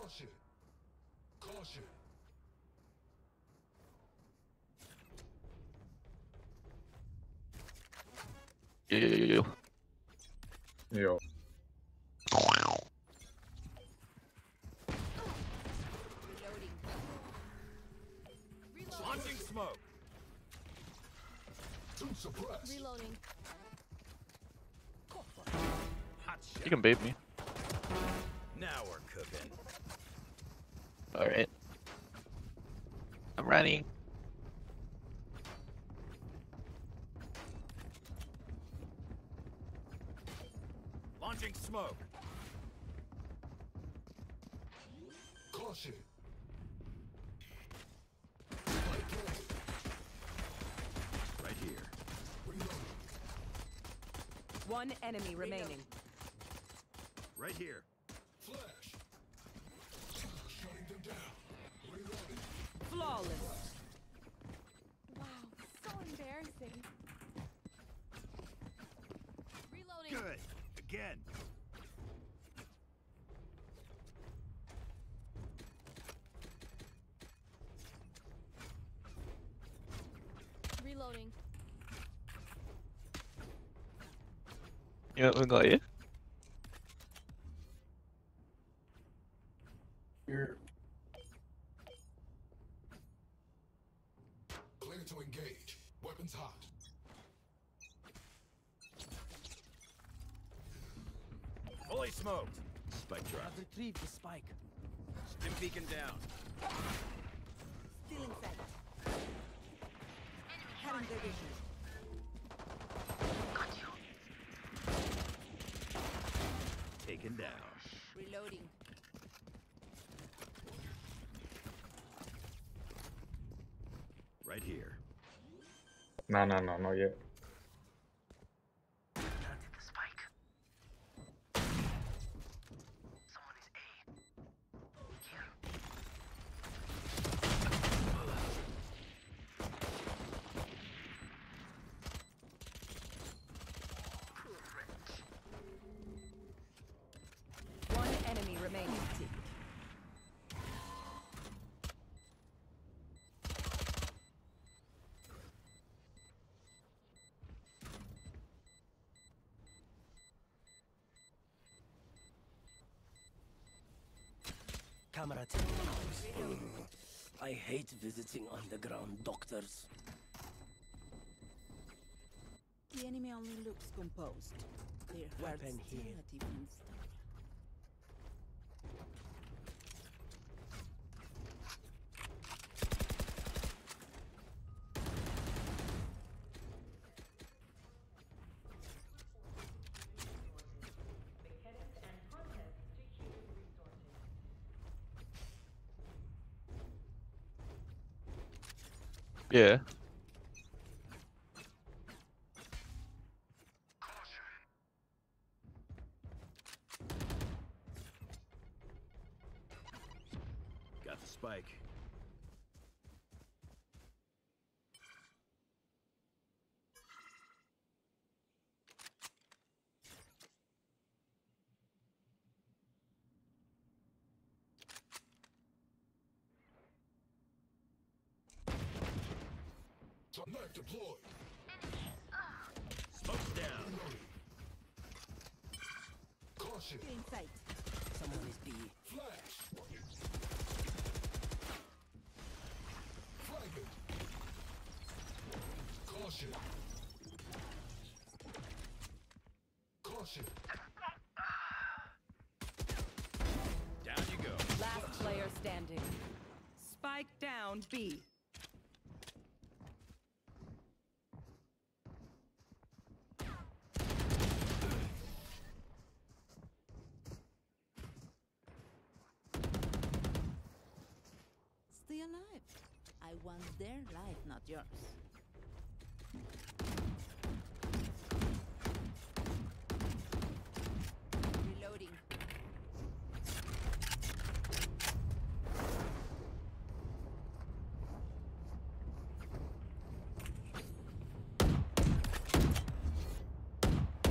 Yo. Yo. Launching smoke. Reloading. Hot shot. You can bait me. Now we're cooking. Alright. I'm running. Launching smoke. Caution. Right here. One enemy remaining. Right here. Flash. Shutting them down. Reloading. Flawless. Wow, so embarrassing. Reloading. Good. Again. Reloading. You know, we got you. Here. Clear to engage. Weapons hot. Fully smoked. Spike drop. Retrieve the spike. Stim beacon down. Still in sight. Having their vision. Taken down. Reloading. Right here. No, not yet. One enemy remaining. Camera team. I hate visiting underground doctors. The enemy only looks composed. Their hearts Weapon still here. a different story. Yeah. Got the spike. Knife deployed. Smoke's down. Caution. Still in sight. Someone is B. Flash. Fragment. Caution. Caution. Down you go. Last player standing. Spike down B. Stay alive. I want their life, not yours. Reloading.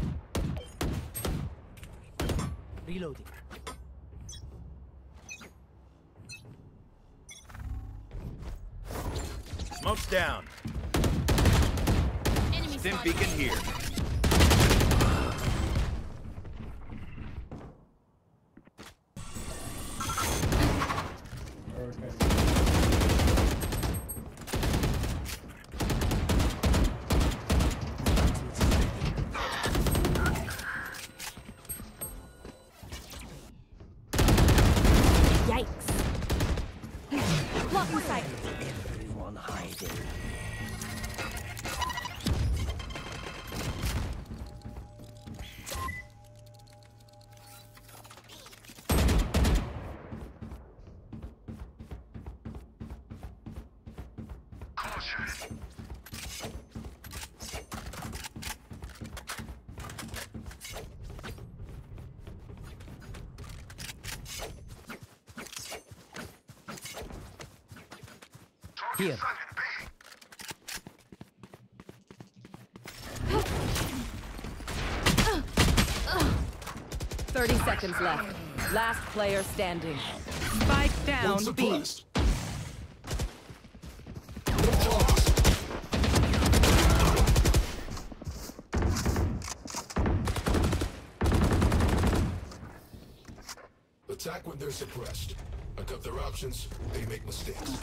Reloading. Smoke's down. Enemy Stim spotted. beacon here. Yikes. Block in sight. Everyone hiding. Here. Thirty seconds left. Last player standing. Spike down One B. suppressed. Attack when they're suppressed. I cut their options, they make mistakes.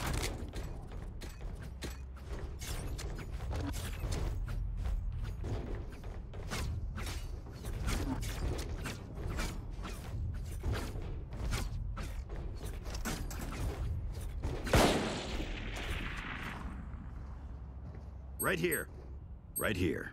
Right here. Right here.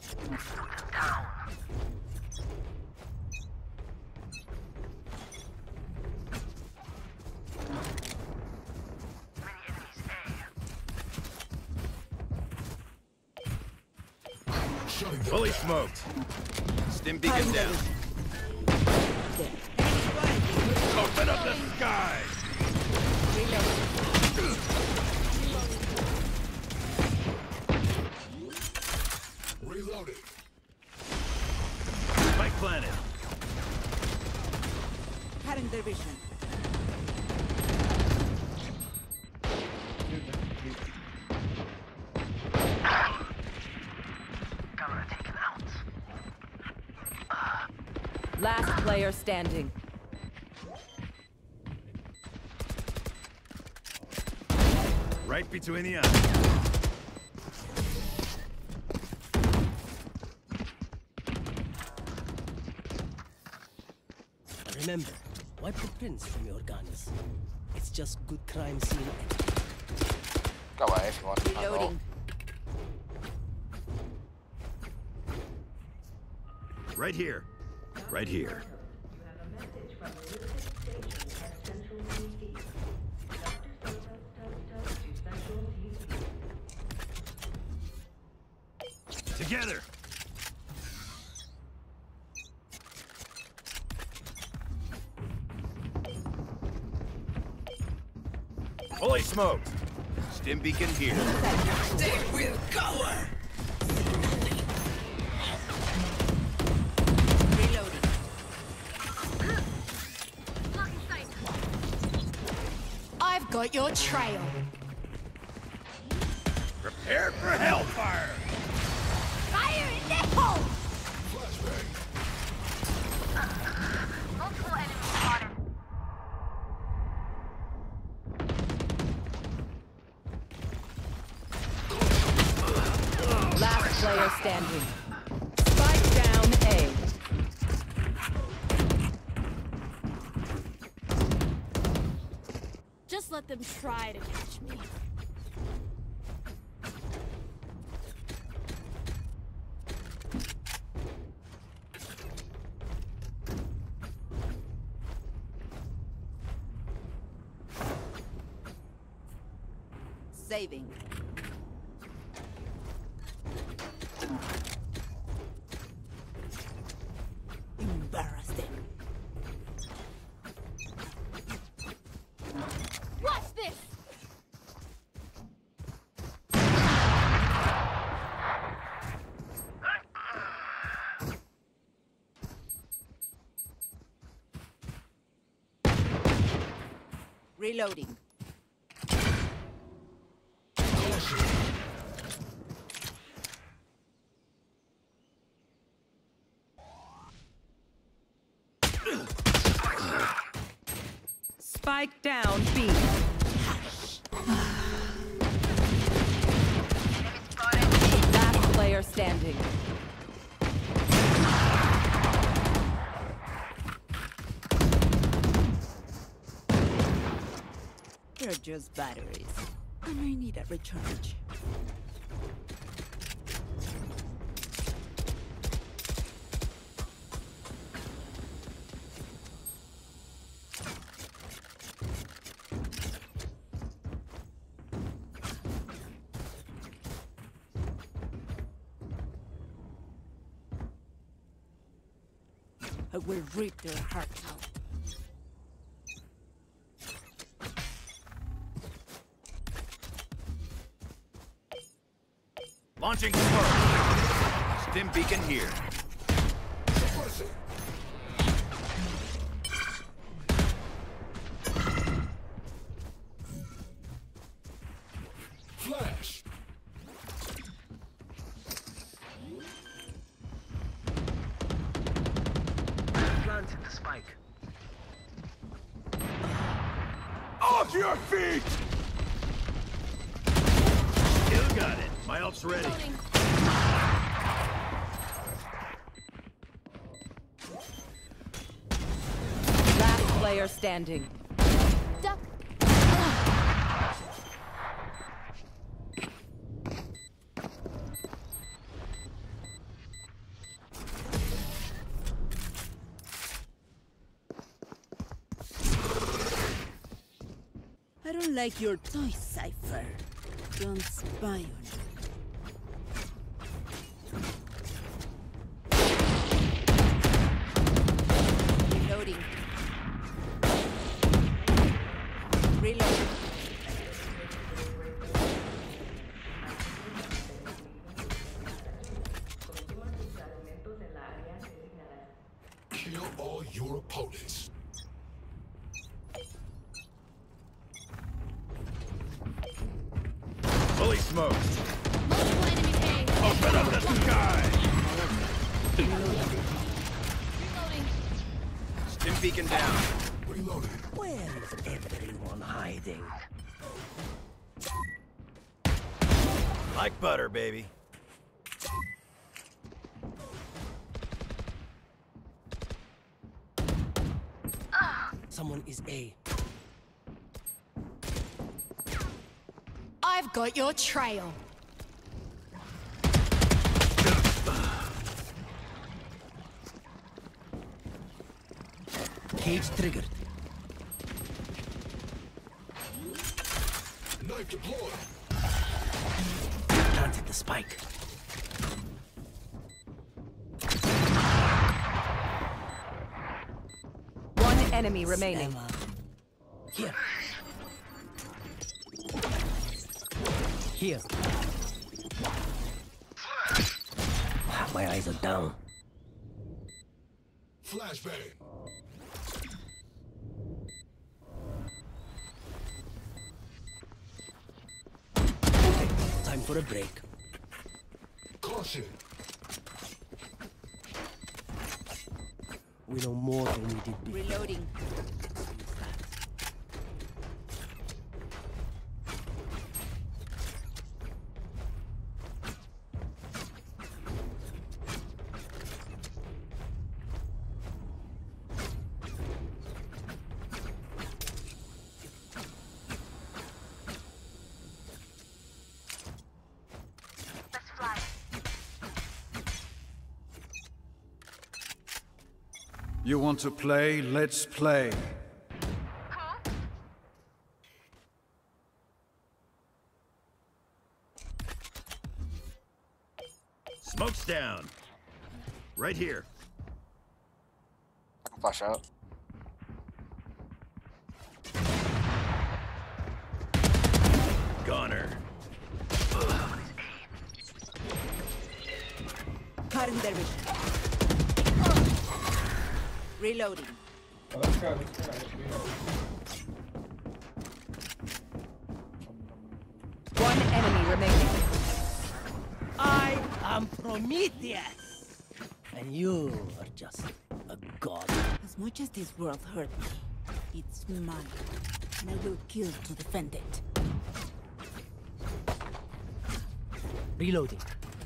Shutting them Fully down. smoked. Stim beacon down. Open up the sky! Reloading. Spike planted. Cutting their vision. Last player standing. Right between the eyes. Remember, wipe the prints from your guns. It's just good crime scene. Go away if you want. Reloading. Right here. Right here. Together. Fully smoked. Stim beacon here. They will cover! Reloading. I've got your trail. Prepare for hellfire. Fire in the hole! Flashbang. Multiple enemies spotted. Last player standing. Spike down A. Just let them try to catch me. Saving. Embarrassing. Watch this! Reloading. Caution. Spike down B. Last player standing. They're just batteries. I may need a recharge. I will rip their hearts out. Launching smoke. Stim beacon here. Suppressing. Flash. Planted the spike. Off your feet! Still got it. My ult's ready. Reloading. Last player standing. Duck. I don't like your toy, Cypher. Don't spy on me. Reloading. Reloading. Kill all your opponents. Fully smoked. Multiple enemies A. Open up the sky! Reloading. Stim beacon down. Reloading. Where is everyone hiding? Like butter, baby. Someone is A. I've got your trail. Cage triggered. Knife deployed. Planted the spike. One enemy remaining. Here. Here. My eyes are down. Flashbang. Okay, time for a break. Caution. We know more than we did before. Reloading. You want to play? Let's play. Smoke's down. Right here. I can flash out. Goner. Cutting their vision. Reloading. One enemy remaining. I am Prometheus! And you are just a god. As much as this world hurt me, It's mine, and I will kill to defend it. Reloading.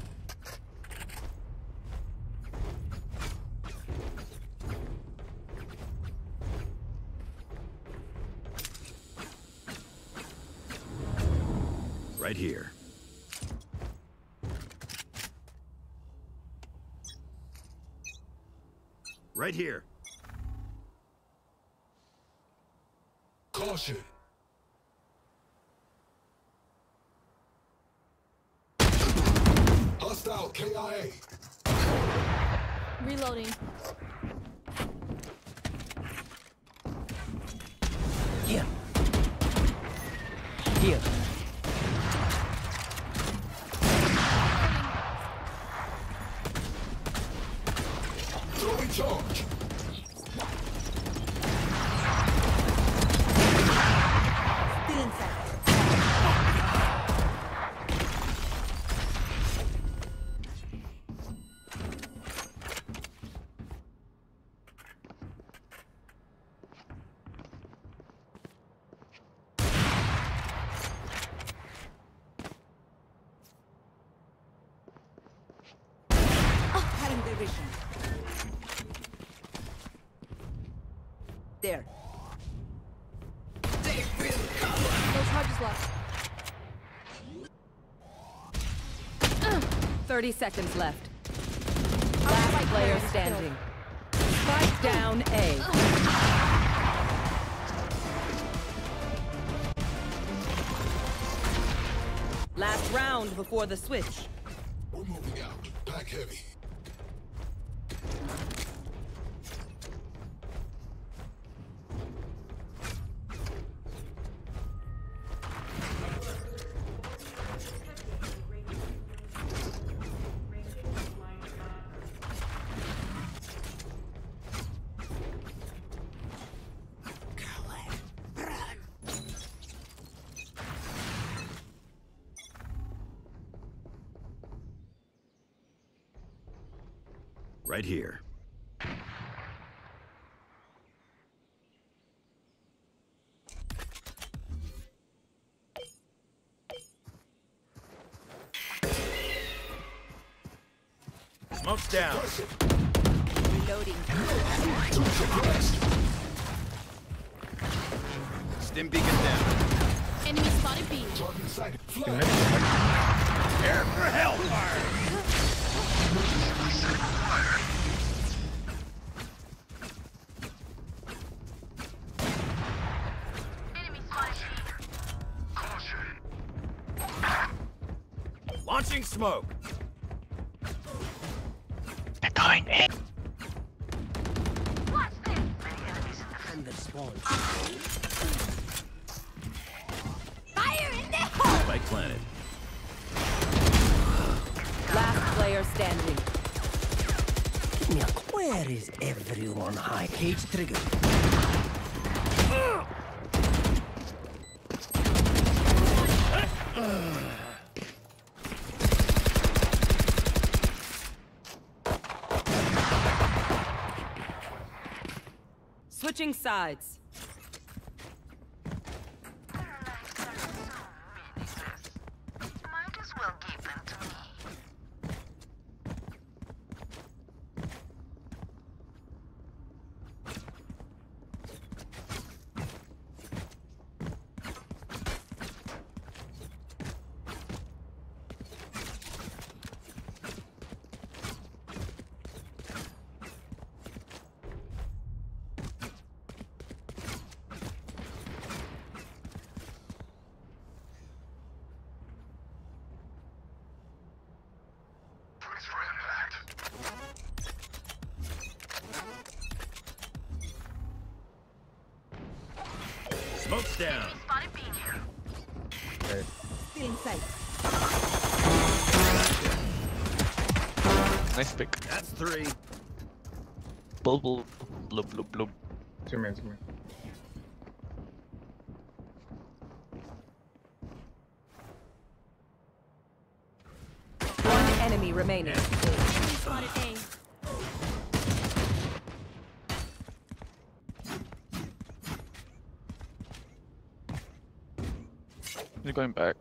Right here. Right here. Caution. Hostile KIA. Reloading. Here. Here. Throwing charge. Still inside. Cutting their vision. There. No charges left. 30 seconds left. Last player standing. Spike down A. Last round before the switch. We're moving out. Pack heavy. Right here. Smoke's down. Reloading. Stim beacon down. Enemy spotted B. Target sighted. Flag. Prepare for hellfire. Launching smoke. They're going in. And the spawn. Fire in the hole! Spike planted. Last player standing. Give me a... Where is everyone high? Cage trigger. Switching sides. Might as well give them to me. Smoke's down. Spotted B here. Okay. Still inside. Nice pick. That's 3. Bubble. Blub, blub, blub. Two minutes. One enemy remaining. Enemy spotted A. He's going back.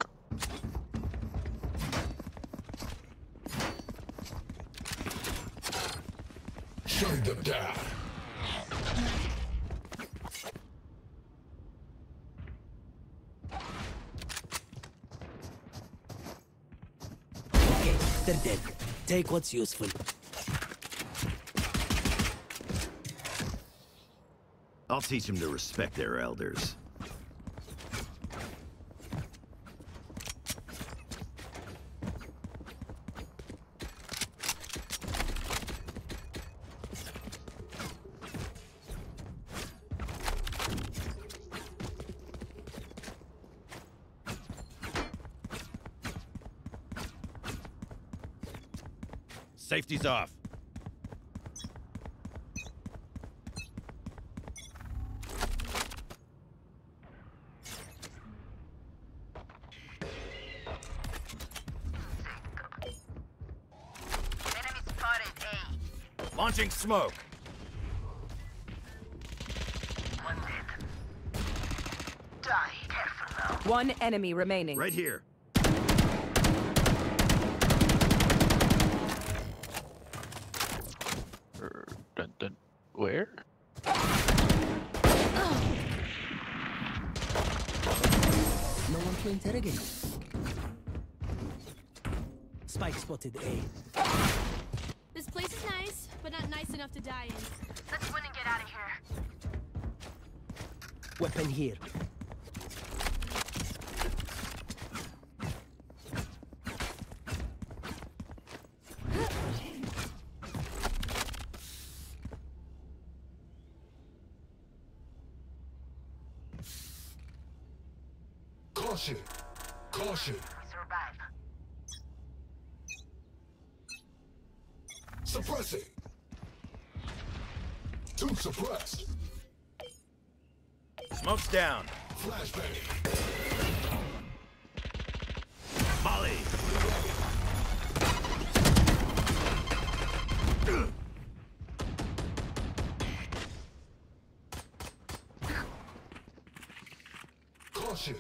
Shutting them down. Okay, they're dead. Take what's useful. I'll teach them to respect their elders. Safety's off. Enemy spotted A. Launching smoke. One dead. Die. Careful now. One enemy remaining. Right here. Dun. Where? No one to interrogate. Spike spotted A. This place is nice, but not nice enough to die in. Let's win and get out of here. Weapon here. Caution. Caution. Survive. Suppressing. Two suppressed. Smoke's down. Flashbang. Molly. Caution.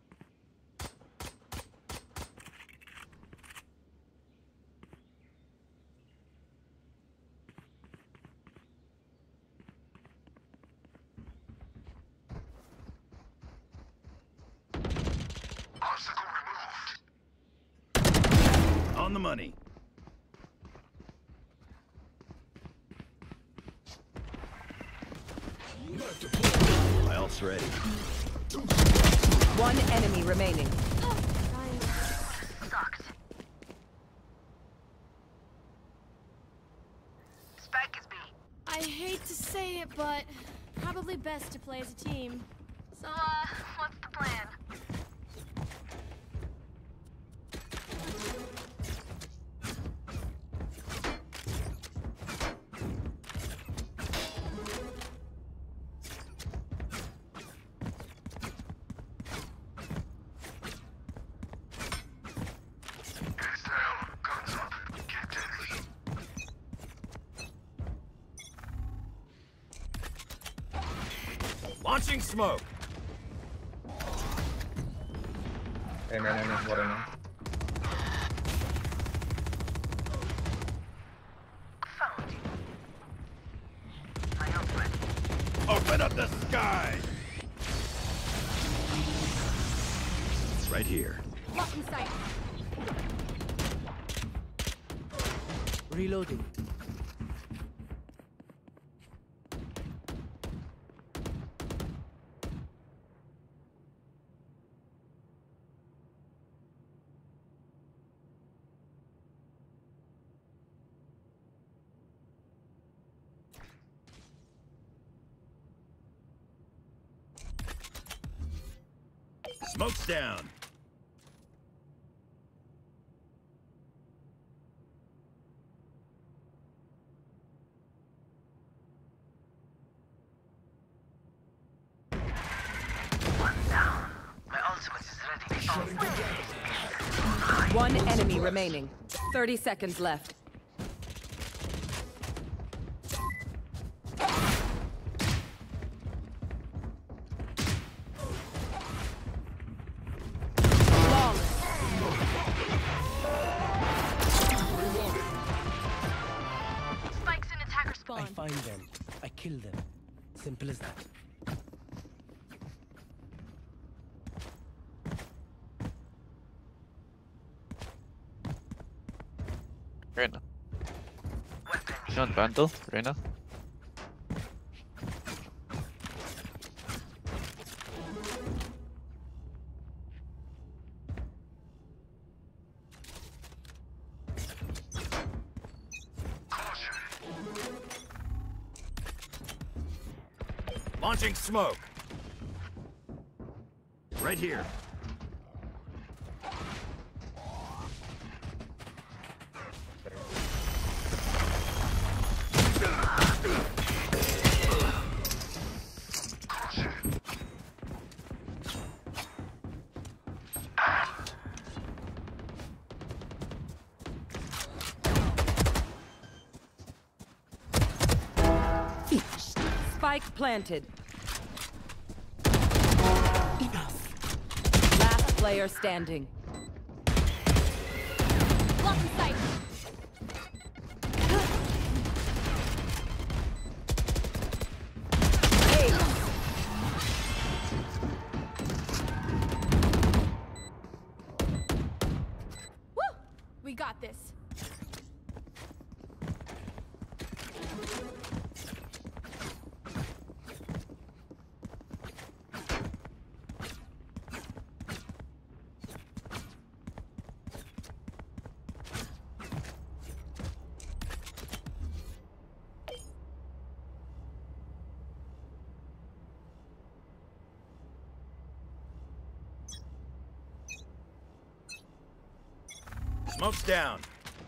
Obstacle removed. On the money. Left deployed. My ult's ready. One enemy remaining. Sucks. Spike is B. I hate to say it, but probably best to play as a team. So, what's the plan? Heads down. Guns up. Get deadly. Launching smoke. Hey, man, what I know. Found you. My ult ready. Open up the sky. Right here. Lock in sight. Reloading. Smoke's down. One down. My ultimate is ready. Shutting them down. One enemy remaining. 30 seconds left. find them, I kill them. Simple as that. Reyna. You want Vandal, Reyna? Launching smoke. Right here. Spike planted. Enough. Last player standing. Lock in sight. Woo! We got this. Smoke's down.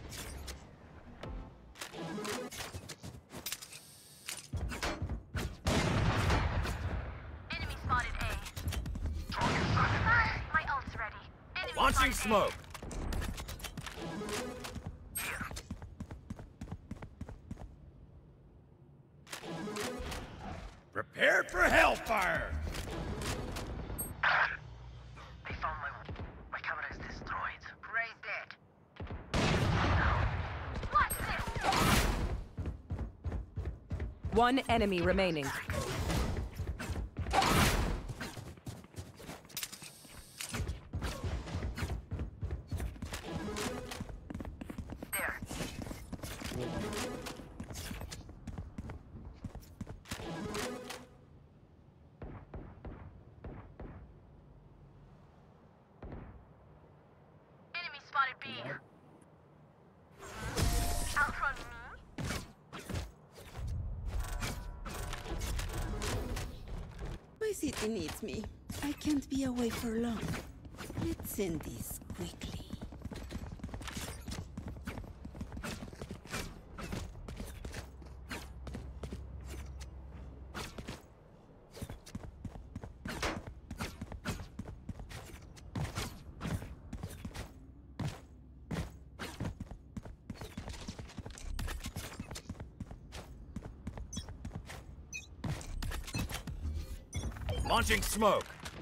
Enemy spotted A. My ult's ready. Enemy Launching spotted smoke. Prepare for hellfire. They found my camera is destroyed. Ray's dead. Watch this. One enemy remaining. There. Enemy spotted B. Outrun me. My city needs me. I can't be away for long. Let's end this quickly. Launching smoke.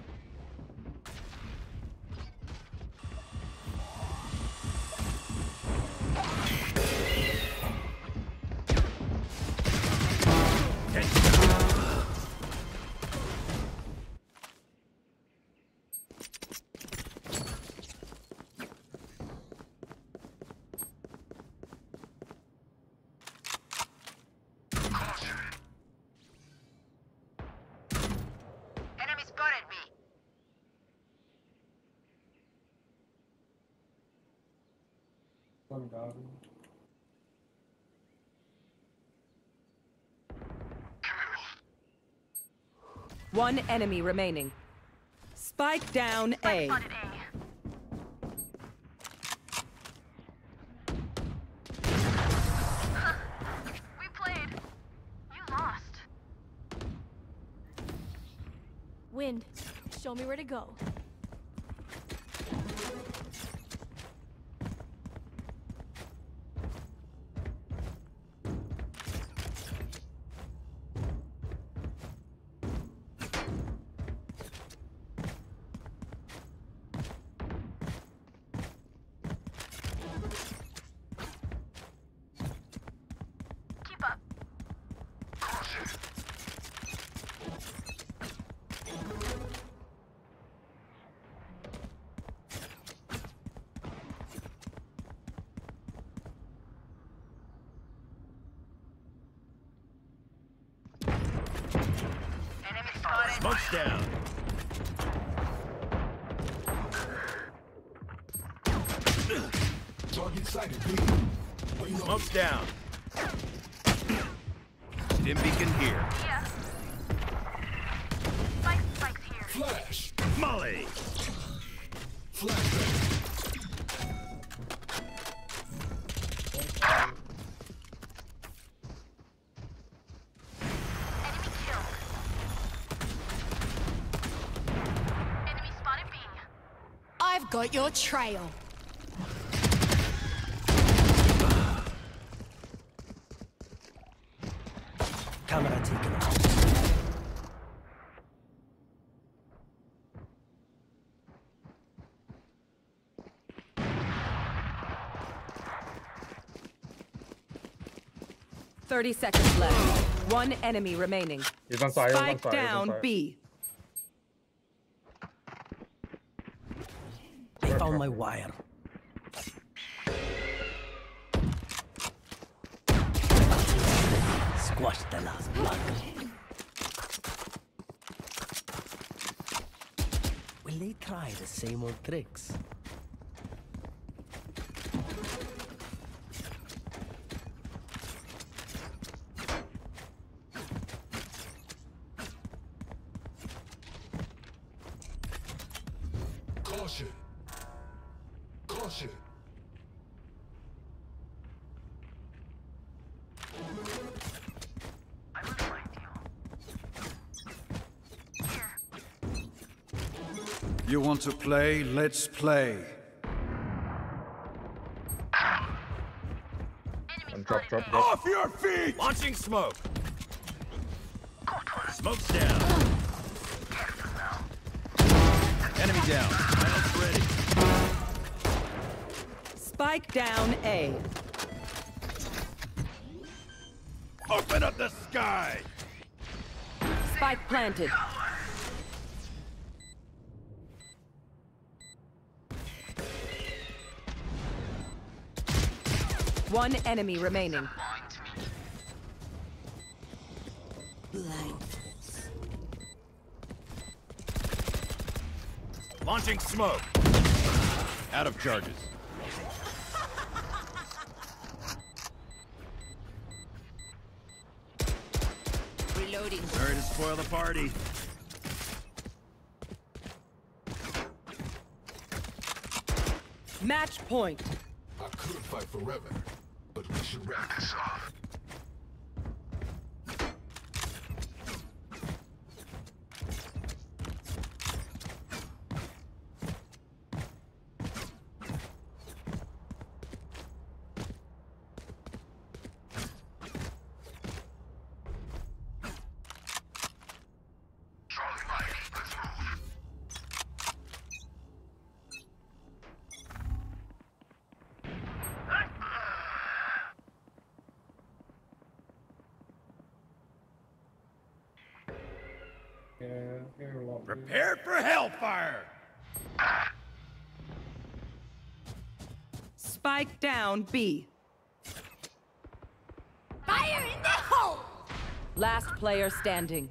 Enemy spotted B. One enemy remaining. Spike down A. Spotted A. We played. You lost. Wind. Show me where to go. Keep up. Smoke's down. Target sighted, B. Smoke's down. Stim beacon here. Yeah. Spike's here. Flash. Molly. Flashbang. Enemy killed. Enemy spotted B. I've got your trail. Camera taken out. Thirty seconds left. One enemy remaining. He's on fire. He's on Spike fire. He's on down fire. B. I found my wire. Squash the last block. Will they try the same old tricks? Caution. Caution. I will find you. Here. You want to play? Let's play. Enemy Drop, spotted drop, A. drop. Off your feet! Launching smoke. Smoke's down. Enemy down. Silence ready. Spike down A. Open up the sky. Spike planted. One enemy remaining. Blind. Launching smoke. Out of charges. Reloading. Sorry to spoil the party. Match point. I could fight forever, but we should wrap this off. Charlie Mike, let's move. Prepare for hellfire. Spike down B. Fire in the hole! Last player standing.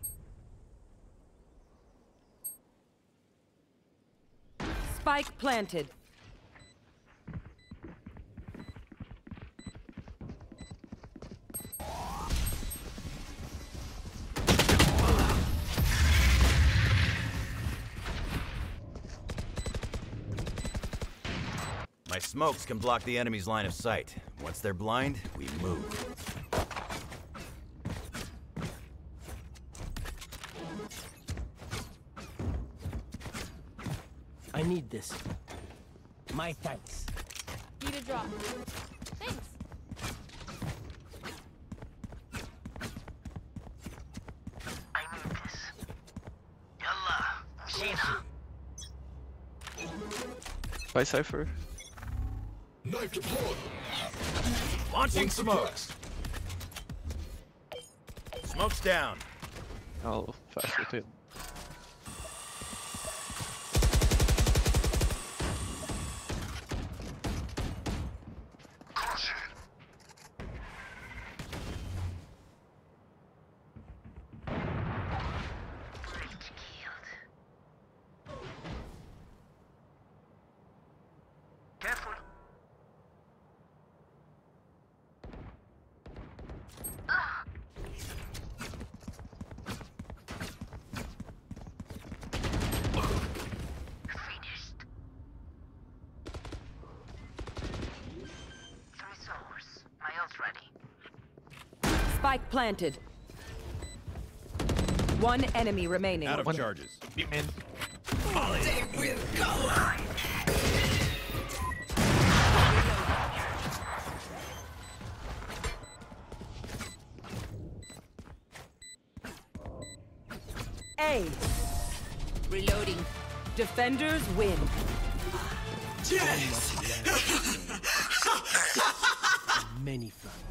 Spike planted. My smokes can block the enemy's line of sight. Once they're blind, we move. I need this. My thanks. Need a drop. Thanks. I need this. Yalla. Sheena. By Cypher. Knife deployed. Launching smoke. Suppressed. Smoke's down. I'll fast rotate. Caution. Lift key. Spike planted. One enemy remaining. Out of charges. Man. A. Reloading. Defenders win. Many fronts.